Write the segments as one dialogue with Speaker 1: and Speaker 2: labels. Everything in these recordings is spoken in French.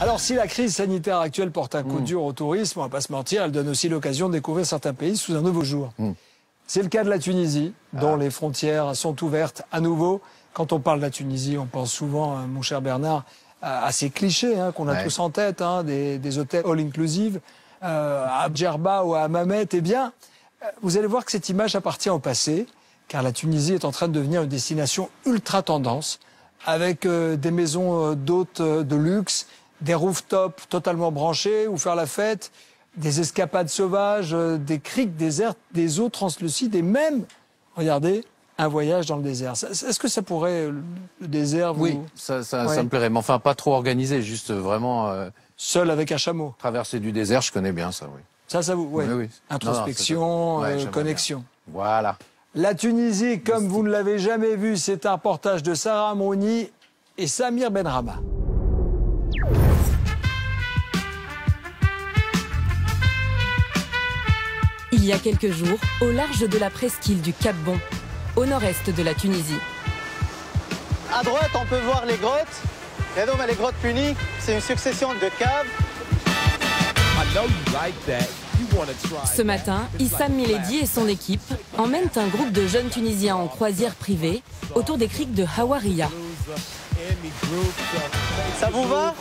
Speaker 1: Alors, si la crise sanitaire actuelle porte un coup dur au tourisme, on va pas se mentir, elle donne aussi l'occasion de découvrir certains pays sous un nouveau jour. C'est le cas de la Tunisie, dont les frontières sont ouvertes à nouveau. Quand on parle de la Tunisie, on pense souvent, mon cher Bernard, à ces clichés qu'on a tous en tête, des hôtels all-inclusive, à Djerba ou à Hammamet. Eh bien, vous allez voir que cette image appartient au passé, car la Tunisie est en train de devenir une destination ultra tendance, avec des maisons d'hôtes de luxe, des rooftops totalement branchés où faire la fête, des escapades sauvages, des criques désertes, des eaux translucides et même, regardez, un voyage dans le désert. Est-ce que ça pourrait, le désert, vous...
Speaker 2: Oui, ça me plairait, mais enfin pas trop organisé, juste vraiment...
Speaker 1: Seul avec un chameau.
Speaker 2: Traverser du désert, je connais bien ça, oui.
Speaker 1: Ça vous... Oui.
Speaker 2: Oui.
Speaker 1: Introspection, connexion.
Speaker 2: Bien. Voilà.
Speaker 1: La Tunisie, comme vous ne l'avez jamais vu, c'est un reportage de Sarah Amrouni et Samir Benrama.
Speaker 3: Il y a quelques jours, au large de la presqu'île du Cap Bon, au nord-est de la Tunisie.
Speaker 4: À droite, on peut voir les grottes. Et donc, les grottes puniques, c'est une succession de caves.
Speaker 3: Ce matin, Issam Miledi et son équipe emmènent un groupe de jeunes Tunisiens en croisière privée autour des criques de Hawaria.
Speaker 4: Ça vous va?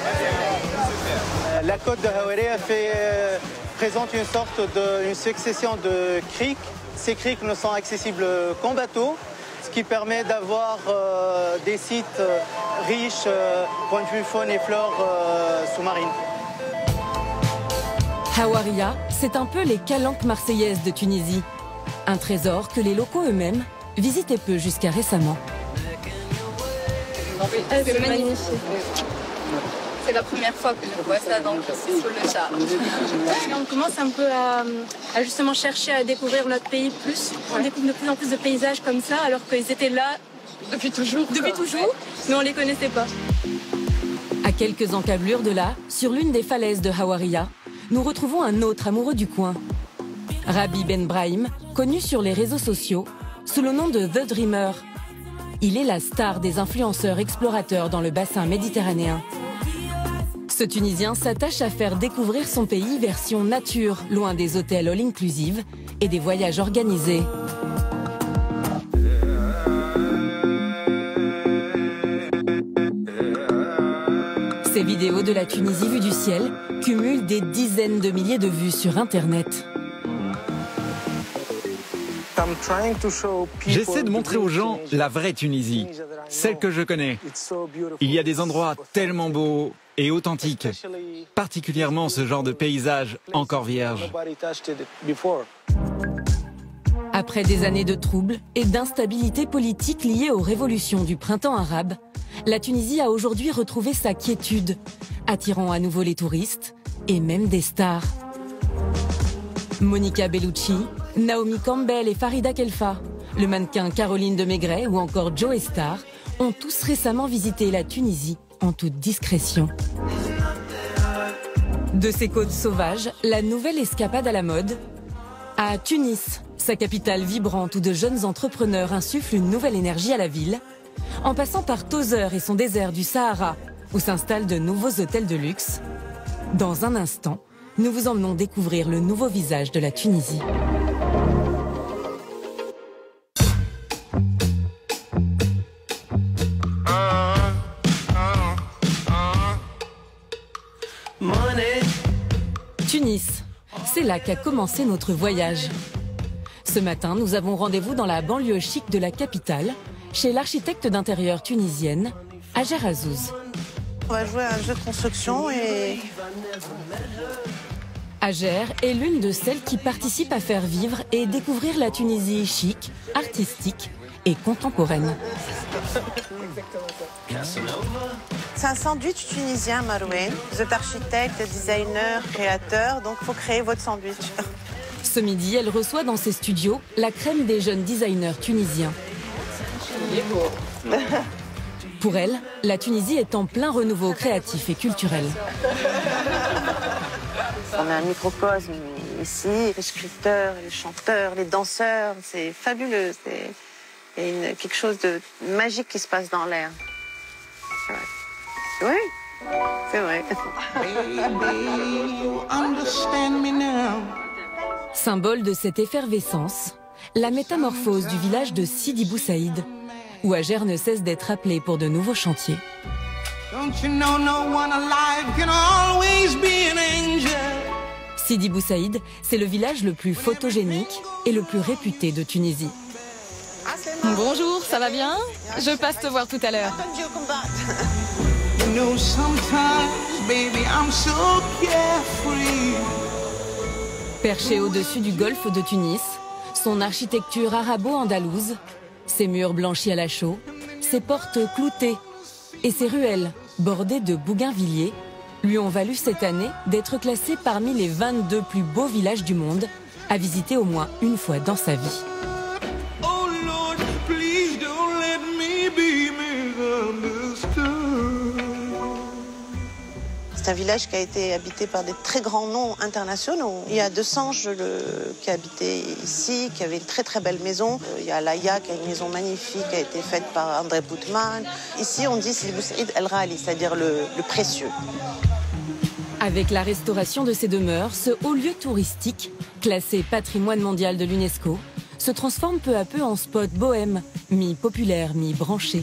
Speaker 4: La côte de Hawaria présente une sorte une succession de criques. Ces criques ne sont accessibles qu'en bateau, ce qui permet d'avoir des sites riches point de vue faune et flore sous-marine.
Speaker 3: Hawaria, c'est un peu les calanques marseillaises de Tunisie. Un trésor que les locaux eux-mêmes visitaient peu jusqu'à récemment.
Speaker 5: C'est magnifique. C'est la première fois que je vois ça, donc c'est sur le charme. On commence un peu à justement chercher à découvrir notre pays plus. On découvre de plus en plus de paysages comme ça, alors qu'ils étaient là depuis toujours, mais on ne les connaissait pas.
Speaker 3: À quelques encablures de là, sur l'une des falaises de Hawaria, nous retrouvons un autre amoureux du coin. Rabi Ben Brahim, connu sur les réseaux sociaux sous le nom de The Dreamer. Il est la star des influenceurs explorateurs dans le bassin méditerranéen. Ce Tunisien s'attache à faire découvrir son pays version nature, loin des hôtels all-inclusive et des voyages organisés. Ces vidéos de la Tunisie vue du ciel cumulent des dizaines de milliers de vues sur Internet.
Speaker 6: J'essaie de montrer aux gens la vraie Tunisie, celle que je connais. Il y a des endroits tellement beaux et authentiques, particulièrement ce genre de paysage encore vierge.
Speaker 3: Après des années de troubles et d'instabilité politique liées aux révolutions du printemps arabe, la Tunisie a aujourd'hui retrouvé sa quiétude, attirant à nouveau les touristes et même des stars. Monica Bellucci, Naomi Campbell et Farida Khelfa, le mannequin Caroline de Maigret ou encore Joe Star ont tous récemment visité la Tunisie en toute discrétion. De ses côtes sauvages, la nouvelle escapade à la mode. À Tunis, sa capitale vibrante où de jeunes entrepreneurs insufflent une nouvelle énergie à la ville, en passant par Tozeur et son désert du Sahara, où s'installent de nouveaux hôtels de luxe. Dans un instant, nous vous emmenons découvrir le nouveau visage de la Tunisie. Tunis, c'est là qu'a commencé notre voyage. Ce matin, nous avons rendez-vous dans la banlieue chic de la capitale, chez l'architecte d'intérieur tunisienne, Hajer Azzouz.
Speaker 7: On va jouer à un jeu de construction et...
Speaker 3: Hajer est l'une de celles qui participent à faire vivre et découvrir la Tunisie chic, artistique et contemporaine.
Speaker 7: C'est un sandwich tunisien, Marouane. Vous êtes architecte, designer, créateur, donc il faut créer votre sandwich.
Speaker 3: Ce midi, elle reçoit dans ses studios la crème des jeunes designers tunisiens. Pour elle, la Tunisie est en plein renouveau créatif et culturel.
Speaker 7: On a un microcosme ici, les sculpteurs, les chanteurs, les danseurs, c'est fabuleux. Il y a quelque chose de magique qui se passe dans l'air. Oui, C'est vrai.
Speaker 3: Symbole de cette effervescence, la métamorphose du village de Sidi Bou Saïd, où Ager ne cesse d'être appelé pour de nouveaux chantiers. Sidi Bou Saïd, c'est le village le plus photogénique et le plus réputé de Tunisie.
Speaker 8: Bonjour, ça va bien? Je passe te voir tout à l'heure.
Speaker 3: Perché au-dessus du golfe de Tunis, son architecture arabo-andalouse, ses murs blanchis à la chaux, ses portes cloutées et ses ruelles bordées de bougainvilliers lui ont valu cette année d'être classé parmi les 22 plus beaux villages du monde, à visiter au moins une fois dans sa vie.
Speaker 7: C'est un village qui a été habité par des très grands noms internationaux. Il y a Desange qui habitait ici, qui avait une très très belle maison. Il y a Laïa qui a une maison magnifique, qui a été faite par André Boutman. Ici, on dit Sidi Bou Saïd El Rali, c'est-à-dire le précieux.
Speaker 3: Avec la restauration de ces demeures, ce haut lieu touristique, classé patrimoine mondial de l'UNESCO, se transforme peu à peu en spot bohème, mi-populaire, mi-branché.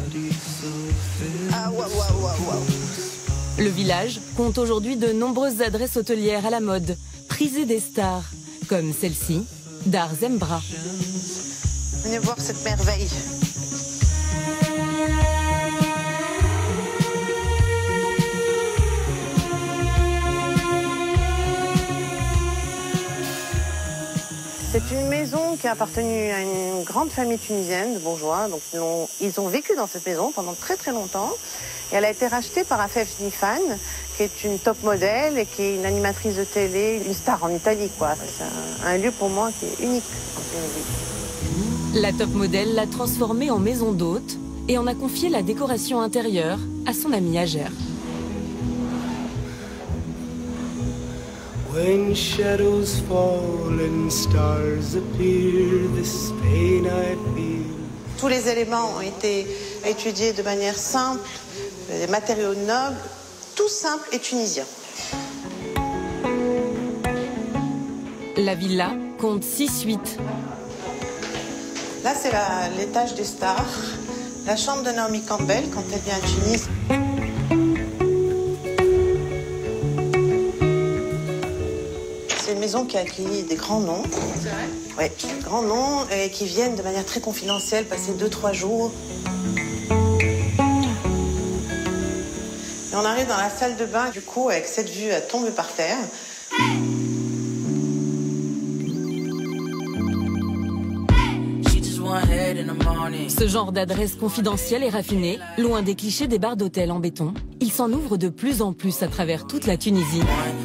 Speaker 3: Le village compte aujourd'hui de nombreuses adresses hôtelières à la mode, prisées des stars, comme celle-ci, Dar Zembra.
Speaker 7: Venez voir cette merveille. C'est une maison qui a appartenu à une grande famille tunisienne de bourgeois. Donc ils ont vécu dans cette maison pendant très très longtemps. Et elle a été rachetée par Afef Nifan, qui est une top modèle et qui est une animatrice de télé, une star en Italie, quoi. C'est un lieu pour moi qui est unique en Tunisie.
Speaker 3: La top modèle l'a transformée en maison d'hôte et en a confié la décoration intérieure à son ami Ager.
Speaker 9: When shadows fall and stars appear, this pain I feel.
Speaker 7: Tous les éléments ont été étudiés de manière simple, des matériaux nobles, tout simple et tunisien.
Speaker 3: La villa compte 6 suites.
Speaker 7: Là, c'est l'étage des stars, la chambre de Naomi Campbell quand elle vient à Tunis. C'est une maison qui a accueilli des grands noms. C'est vrai ? Oui, des grands noms et qui viennent de manière très confidentielle passer 2-3 jours. Et on arrive dans la salle de bain, du coup, avec cette vue à tomber par terre.
Speaker 3: Ce genre d'adresse confidentielle et raffinée, loin des clichés des bars d'hôtel en béton, il s'en ouvre de plus en plus à travers toute la Tunisie.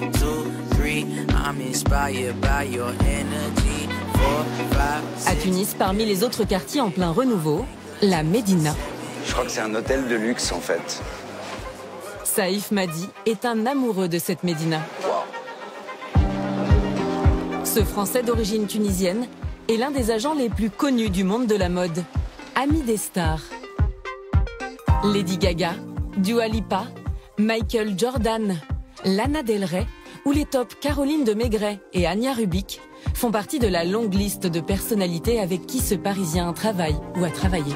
Speaker 3: À Tunis, parmi les autres quartiers en plein renouveau, la Médina.
Speaker 10: Je crois que c'est un hôtel de luxe en fait.
Speaker 3: Saïf Madi est un amoureux de cette Médina. Ce Français d'origine tunisienne est l'un des agents les plus connus du monde de la mode, ami des stars. Lady Gaga, Dua Lipa, Michael Jordan, Lana Del Rey ou les tops Caroline de Maigret et Anya Rubik font partie de la longue liste de personnalités avec qui ce Parisien travaille ou a travaillé.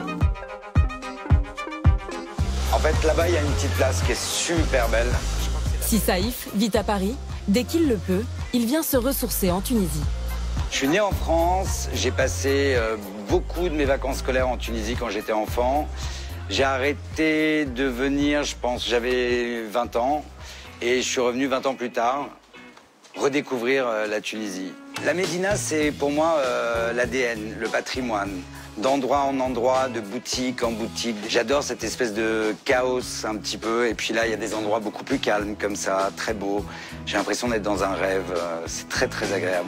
Speaker 10: En fait, là-bas, il y a une petite place qui est super belle.
Speaker 3: Si Saïf vit à Paris, dès qu'il le peut, il vient se ressourcer en Tunisie.
Speaker 10: Je suis né en France, j'ai passé beaucoup de mes vacances scolaires en Tunisie quand j'étais enfant. J'ai arrêté de venir, je pense, j'avais 20 ans. Et je suis revenu 20 ans plus tard, redécouvrir la Tunisie. La Médina, c'est pour moi l'ADN, le patrimoine. D'endroit en endroit, de boutique en boutique. J'adore cette espèce de chaos un petit peu. Et puis là, il y a des endroits beaucoup plus calmes comme ça, très beaux. J'ai l'impression d'être dans un rêve. C'est très, très agréable.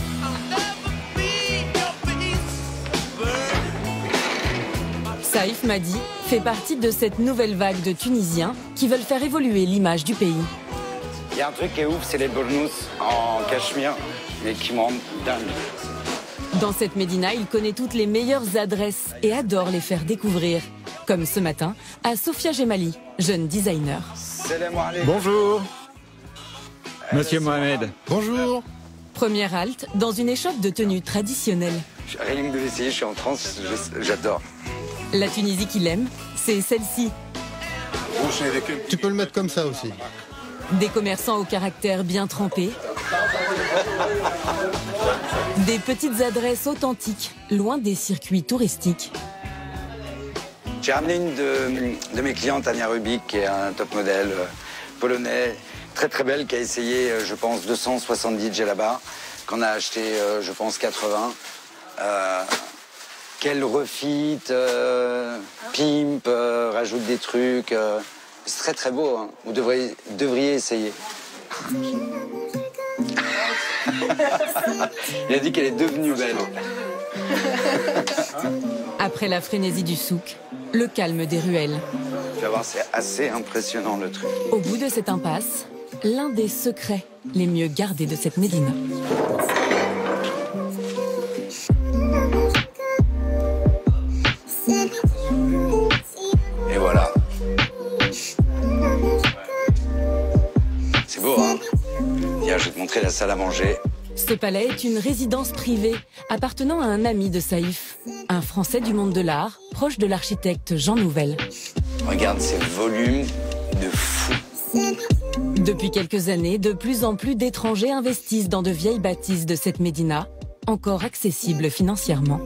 Speaker 3: Saïf Madi fait partie de cette nouvelle vague de Tunisiens qui veulent faire évoluer l'image du pays.
Speaker 10: Il y a un truc qui est ouf, c'est les bournous en cachemire, mais qui me rendent dingue.
Speaker 3: Dans cette Médina, il connaît toutes les meilleures adresses et adore les faire découvrir. Comme ce matin, à Sofia Gemali, jeune designer.
Speaker 6: Bonjour. Monsieur Mohamed.
Speaker 11: Bonjour.
Speaker 3: Première halte dans une échoppe de tenue traditionnelle.
Speaker 10: Rien que de l'essayer, je suis en transe, j'adore.
Speaker 3: La Tunisie qu'il aime, c'est celle-ci.
Speaker 11: Tu peux le mettre comme ça aussi.
Speaker 3: Des commerçants au caractère bien trempé. Des petites adresses authentiques, loin des circuits touristiques.
Speaker 10: J'ai ramené une de mes clientes, Ania Rubik, qui est un top modèle polonais, très très belle, qui a essayé, je pense, 270 djellabas, qu'on a acheté, je pense, 80. Qu'elle refit, pimp, rajoute des trucs. C'est très très beau, hein. Vous devriez essayer. Il a dit qu'elle est devenue belle.
Speaker 3: Après la frénésie du souk, le calme des ruelles.
Speaker 10: Tu vas voir, c'est assez impressionnant le truc.
Speaker 3: Au bout de cette impasse, l'un des secrets les mieux gardés de cette médina.
Speaker 10: Et voilà. C'est beau, hein? Viens, je vais te montrer la salle à manger.
Speaker 3: Ce palais est une résidence privée appartenant à un ami de Saïf, un Français du monde de l'art, proche de l'architecte Jean Nouvel.
Speaker 10: Regarde ces volumes de fou.
Speaker 3: Depuis quelques années, de plus en plus d'étrangers investissent dans de vieilles bâtisses de cette médina, encore accessibles financièrement.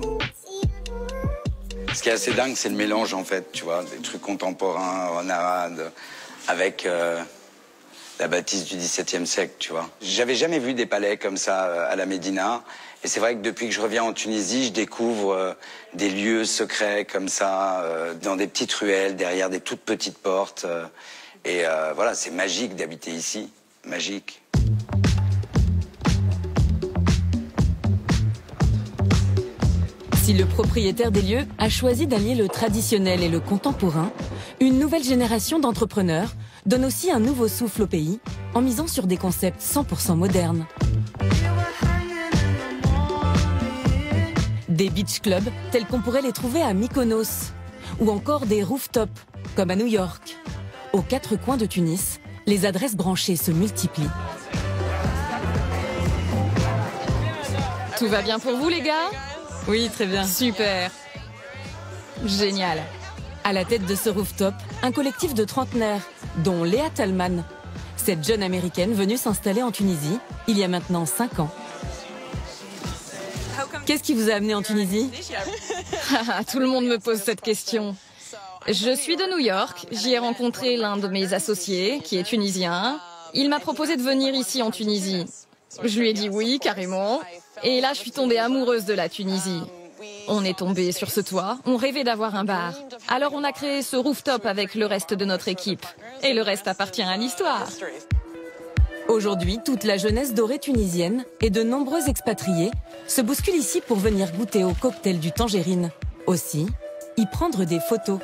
Speaker 10: Ce qui est assez dingue, c'est le mélange, en fait, tu vois, des trucs contemporains, renarades, avec la bâtisse du XVIIe siècle, tu vois. J'avais jamais vu des palais comme ça à la Médina. Et c'est vrai que depuis que je reviens en Tunisie, je découvre des lieux secrets comme ça, dans des petites ruelles, derrière des toutes petites portes. Et voilà, c'est magique d'habiter ici. Magique.
Speaker 3: Si le propriétaire des lieux a choisi d'allier le traditionnel et le contemporain, une nouvelle génération d'entrepreneurs donne aussi un nouveau souffle au pays en misant sur des concepts 100% modernes. Des beach clubs tels qu'on pourrait les trouver à Mykonos ou encore des rooftops comme à New York. Aux quatre coins de Tunis, les adresses branchées se multiplient.
Speaker 8: Tout va bien pour vous, les gars?
Speaker 3: Oui, très bien.
Speaker 8: Super. Génial.
Speaker 3: À la tête de ce rooftop, un collectif de trentenaires, dont Léa Talman, cette jeune américaine venue s'installer en Tunisie il y a maintenant 5 ans. Qu'est-ce qui vous a amené en Tunisie?
Speaker 8: Tout le monde me pose cette question. Je suis de New York, j'y ai rencontré l'un de mes associés, qui est tunisien. Il m'a proposé de venir ici en Tunisie. Je lui ai dit oui, carrément. Et là, je suis tombée amoureuse de la Tunisie. On est tombé sur ce toit, on rêvait d'avoir un bar. Alors on a créé ce rooftop avec le reste de notre équipe. Et le reste appartient à l'histoire.
Speaker 3: Aujourd'hui, toute la jeunesse dorée tunisienne et de nombreux expatriés se bousculent ici pour venir goûter au cocktail du Tangerine. Aussi, y prendre des photos.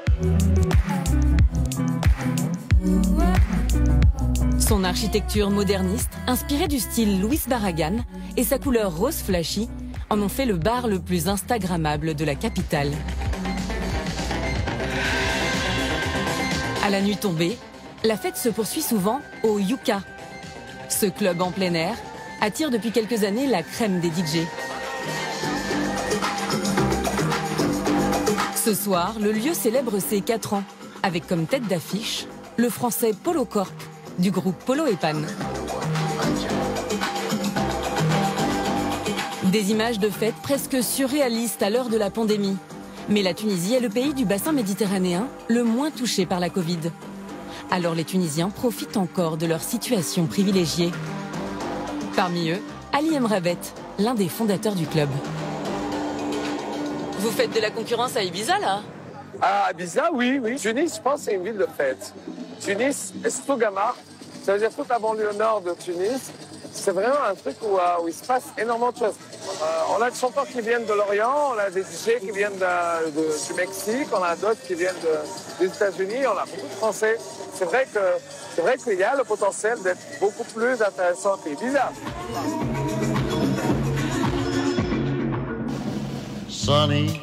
Speaker 3: Son architecture moderniste, inspirée du style Louis Barragan, et sa couleur rose flashy en ont fait le bar le plus instagrammable de la capitale. À la nuit tombée, la fête se poursuit souvent au Yuka. Ce club en plein air attire depuis quelques années la crème des DJ. Ce soir, le lieu célèbre ses 4 ans, avec comme tête d'affiche le français Polo Corp, du groupe Polo et Pan. Des images de fêtes presque surréalistes à l'heure de la pandémie. Mais la Tunisie est le pays du bassin méditerranéen le moins touché par la Covid. Alors les Tunisiens profitent encore de leur situation privilégiée. Parmi eux, Ali Emravet, l'un des fondateurs du club. Vous faites de la concurrence à Ibiza, là?
Speaker 12: À Ibiza, oui. Tunis, je pense, c'est une ville de fête. Tunis, Estougamar, ça veut dire toute la banlieue nord de Tunis. C'est vraiment un truc où il se passe énormément de choses. On a des chanteurs qui viennent de l'Orient, on a des DJ qui viennent du Mexique, on a d'autres qui viennent des États-Unis, on a beaucoup de Français. C'est vrai qu'il y a le potentiel d'être beaucoup plus intéressant qu'Ibiza.
Speaker 13: Sunny,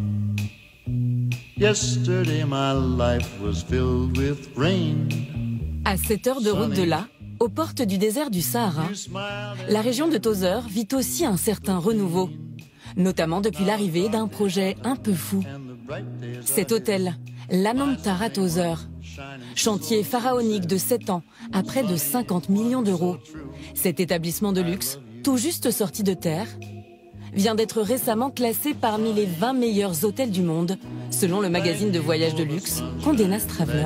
Speaker 13: yesterday my life was filled with rain.
Speaker 3: À 7 heures de route de là, aux portes du désert du Sahara, la région de Tozeur vit aussi un certain renouveau, notamment depuis l'arrivée d'un projet un peu fou. Cet hôtel, l'Anantara Tozeur, chantier pharaonique de 7 ans à près de 50 millions d'euros. Cet établissement de luxe, tout juste sorti de terre, vient d'être récemment classé parmi les 20 meilleurs hôtels du monde, selon le magazine de voyage de luxe Condé Nast Traveler.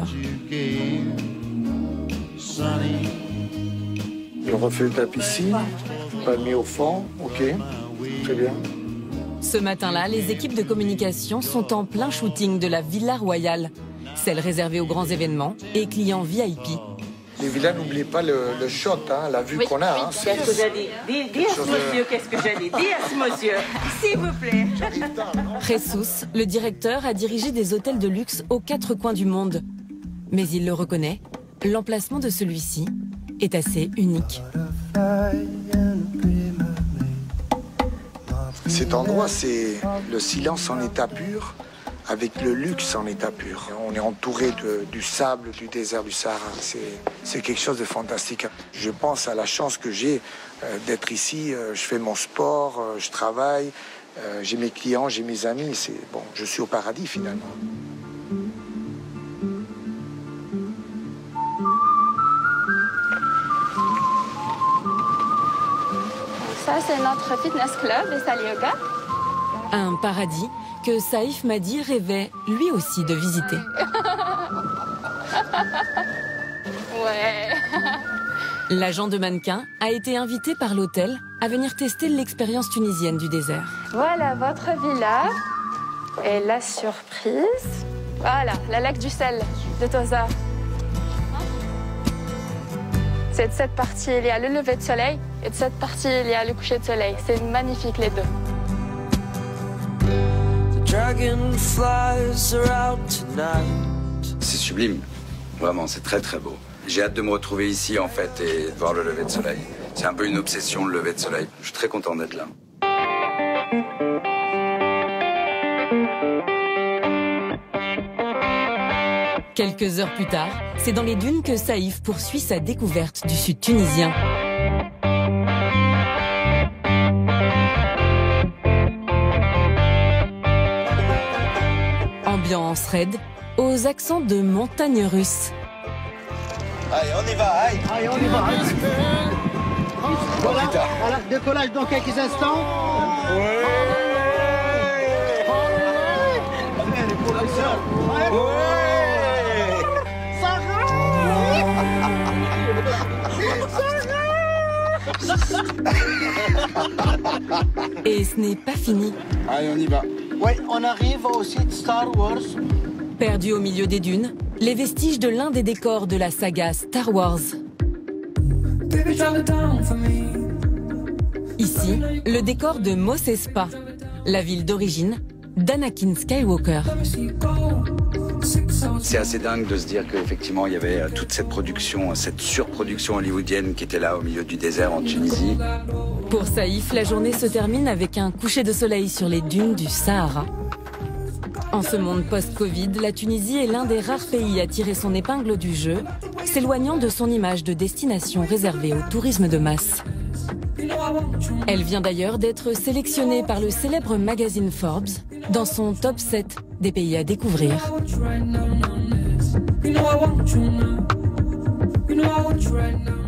Speaker 13: Le reflet de la piscine, pas mis au fond, ok, très bien.
Speaker 3: Ce matin-là, les équipes de communication sont en plein shooting de la Villa Royale, celle réservée aux grands événements et clients VIP.
Speaker 13: Les villas, n'oubliez pas le shot, hein, la vue qu'on a. Hein,
Speaker 14: qu'est-ce que j'ai dit? Dis à ce monsieur, qu'est-ce que j'ai dit? Dis à ce monsieur, s'il vous plaît.
Speaker 3: Jesus, le directeur, a dirigé des hôtels de luxe aux 4 coins du monde. Mais il le reconnaît, l'emplacement de celui-ci est assez unique.
Speaker 13: Cet endroit, c'est le silence en état pur, avec le luxe en état pur. On est entouré du sable du désert du Sahara. C'est quelque chose de fantastique. Je pense à la chance que j'ai d'être ici. Je fais mon sport, je travaille, j'ai mes clients, j'ai mes amis. Bon, je suis au paradis finalement.
Speaker 5: Ça, c'est notre fitness club et salle yoga.
Speaker 3: Un paradis que Saïf Madi rêvait lui aussi de visiter.
Speaker 5: Ouais.
Speaker 3: L'agent de mannequin a été invité par l'hôtel à venir tester l'expérience tunisienne du désert.
Speaker 5: Voilà votre villa et la surprise. Voilà, la lac du sel de Tozeur. C'est de cette partie, il y a le lever de soleil et de cette partie, il y a le coucher de soleil. C'est magnifique les deux.
Speaker 10: C'est sublime, vraiment, c'est très très beau. J'ai hâte de me retrouver ici en fait et de voir le lever de soleil. C'est un peu une obsession, le lever de soleil. Je suis très content d'être là.
Speaker 3: Quelques heures plus tard, c'est dans les dunes que Saïf poursuit sa découverte du sud tunisien. Ambiance raide, aux accents de montagne russe.
Speaker 15: Allez, on y va, allez. Allez, on y va. Voilà, décollage dans quelques instants.
Speaker 3: Et ce n'est pas fini.
Speaker 13: Allez, on y va.
Speaker 15: Ouais, on arrive au site Star Wars.
Speaker 3: Perdu au milieu des dunes, les vestiges de l'un des décors de la saga Star Wars. Ici, le décor de Mos Espa, la ville d'origine d'Anakin Skywalker.
Speaker 10: C'est assez dingue de se dire qu'effectivement il y avait toute cette production, cette surproduction hollywoodienne qui était là au milieu du désert en Tunisie.
Speaker 3: Pour Saïf, la journée se termine avec un coucher de soleil sur les dunes du Sahara. En ce monde post-Covid, la Tunisie est l'un des rares pays à tirer son épingle du jeu, s'éloignant de son image de destination réservée au tourisme de masse. Elle vient d'ailleurs d'être sélectionnée par le célèbre magazine Forbes dans son top 7 des pays à découvrir.
Speaker 9: You know I want you now.